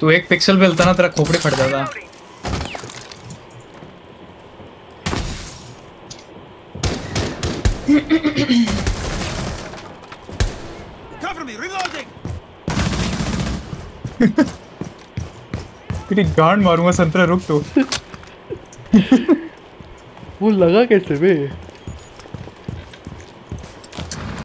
तू एक पिक्सल पे हिलता ना तेरा खोपड़ी फट जाता। तेरी गांड मारूंगा संतरा, रुक तो। वो लगा कैसे बे?